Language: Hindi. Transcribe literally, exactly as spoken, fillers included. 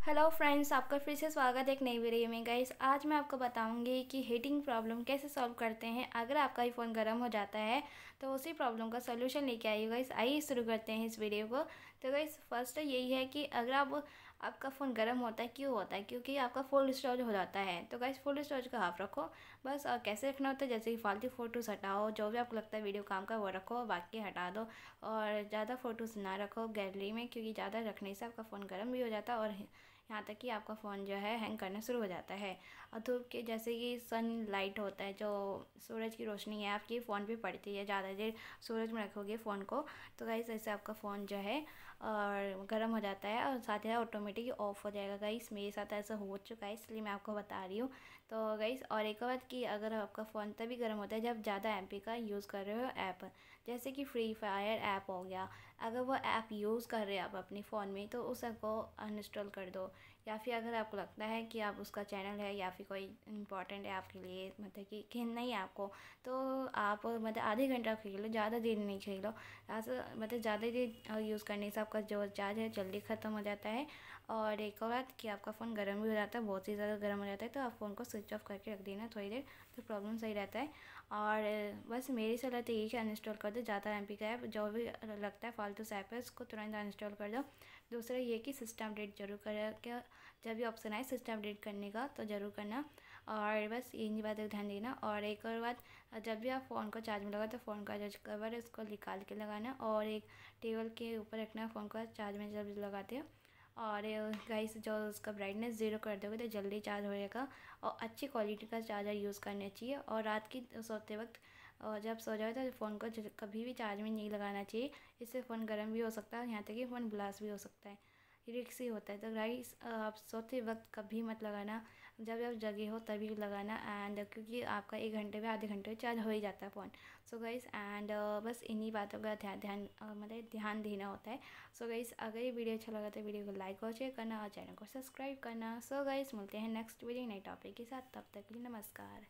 हेलो फ्रेंड्स, आपका फिर से स्वागत है एक नई वीडियो में। गाइस, आज मैं आपको बताऊंगी कि हीटिंग प्रॉब्लम कैसे सॉल्व करते हैं। अगर आपका ही फ़ोन गर्म हो जाता है तो उसी प्रॉब्लम का सॉल्यूशन लेके आइए। गाइस, आइए शुरू करते हैं इस वीडियो को। तो गाइस, फर्स्ट यही है कि अगर आप आपका फ़ोन गर्म होता है, क्यों होता है? क्योंकि आपका फुल स्टोरेज हो जाता है। तो गाइस, फुल स्टोरेज का हाफ रखो बस। और कैसे रखना होता है, जैसे कि फालतू फ़ोटोज़ हटाओ, जो भी आपको लगता है वीडियो काम का वो रखो, बाकी हटा दो। और ज़्यादा फ़ोटोज़ ना रखो गैलरी में, क्योंकि ज़्यादा रखने से आपका फ़ोन गर्म भी हो जाता है और यहाँ तक कि आपका फ़ोन जो है हैंग करना शुरू हो जाता है। और धूप के जैसे कि सन लाइट होता है, जो सूरज की रोशनी है आपके फ़ोन पे पड़ती है, ज़्यादा देर सूरज में रखोगे फ़ोन को तो गाइस ऐसे आपका फ़ोन जो है और गर्म हो जाता है और साथ ही ऑटोमेटिक ऑफ हो जाएगा। गाइस, मेरे साथ ऐसा हो चुका है, इसलिए मैं आपको बता रही हूँ। तो गाइस, और एक बात कि अगर आपका फ़ोन तभी गर्म होता है जब ज़्यादा एम पी का यूज़ कर रहे हो ऐप, जैसे कि फ्री फायर ऐप हो गया। अगर वो ऐप यूज़ कर रहे हैं आप अपने फ़ोन में तो उस ऐप को अनइंस्टॉल कर दो। या फिर अगर आपको लगता है कि आप उसका चैनल है या फिर कोई इंपॉर्टेंट है आपके लिए, मतलब कि खेलना नहीं है आपको, तो आप मतलब आधे घंटा खेल लो, ज़्यादा देर नहीं खेलो। ऐसा मतलब ज़्यादा देर यूज़ करने से आपका जो चार्ज है जल्दी ख़त्म हो जाता है। और एक और बात कि आपका फ़ोन गर्म भी हो जाता है, बहुत ही ज़्यादा गर्म हो जाता है, तो आप फ़ोन को स्विच ऑफ करके रख देना थोड़ी देर, तो प्रॉब्लम सही रहता है। और बस मेरी सलाह तो यही है, अनइंस्टॉल कर दो ज़्यादा एम पी का ऐप, जो भी लगता है फालतू से ऐप है उसको तुरंत अनइंस्टॉल कर दो। दूसरा ये कि सिस्टम अपडेट जरूर करें, क्या जब भी ऑप्शन आए सिस्टम अपडेट करने का तो ज़रूर करना। और बस इन्हीं बातों का ध्यान देना। और एक और बात, जब भी आप फ़ोन को चार्ज में लगाओ तो फ़ोन का जो कवर है उसको निकाल के लगाना और एक टेबल के ऊपर रखना फ़ोन का चार्ज में जब लगाते हो। और गाइस, जो उसका ब्राइटनेस ज़ीरो कर दोगे तो जल्दी चार्ज हो जाएगा। और अच्छी क्वालिटी का चार्जर यूज़ करना चाहिए। और रात की सोते वक्त और जब सो जाओ तो फ़ोन को कभी भी चार्ज में नहीं लगाना चाहिए, इससे फ़ोन गर्म भी हो सकता है, यहाँ तक कि फ़ोन ब्लास्ट भी हो सकता है, रिस्क ही होता है। तो गाइस, आप सोते वक्त कभी मत लगाना, जब आप जगे हो तभी लगाना। एंड क्योंकि आपका एक घंटे में आधे घंटे में चार्ज हो ही जाता है फ़ोन। सो गाइस, एंड बस इन्हीं बातों का ध्यान ध्यान uh, मतलब ध्यान देना होता है। सो गाइस, अगर ये वीडियो अच्छा लगा तो वीडियो को लाइक और शेयर करना और चैनल को सब्सक्राइब करना। सो गाइस, मिलते हैं नेक्स्ट वीडियो नए टॉपिक के साथ, तब तक के लिए नमस्कार।